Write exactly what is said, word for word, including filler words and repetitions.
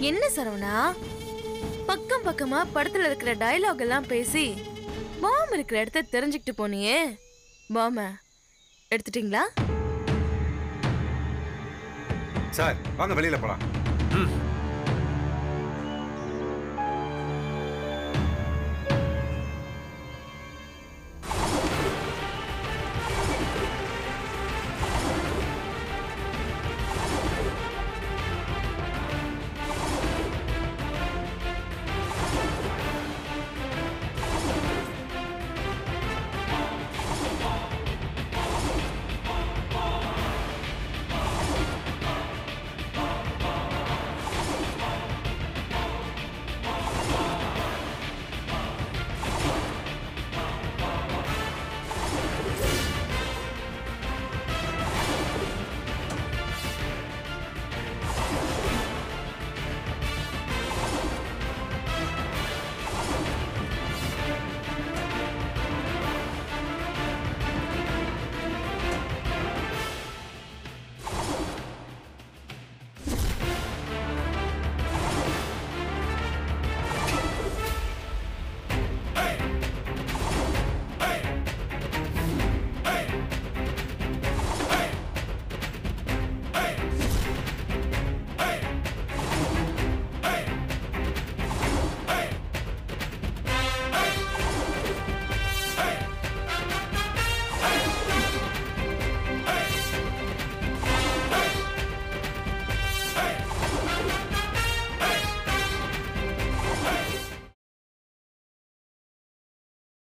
என்ன சரவணா, பக்கம் பக்கமா படத்துல இருக்கிற டயலாக் எல்லாம் பேசி பாம் இருக்கிற இடத்த தெரிஞ்சுக்கிட்டு போனியே, பாம எடுத்துட்டீங்களா? சார் வாங்க வெளியில போலாம்.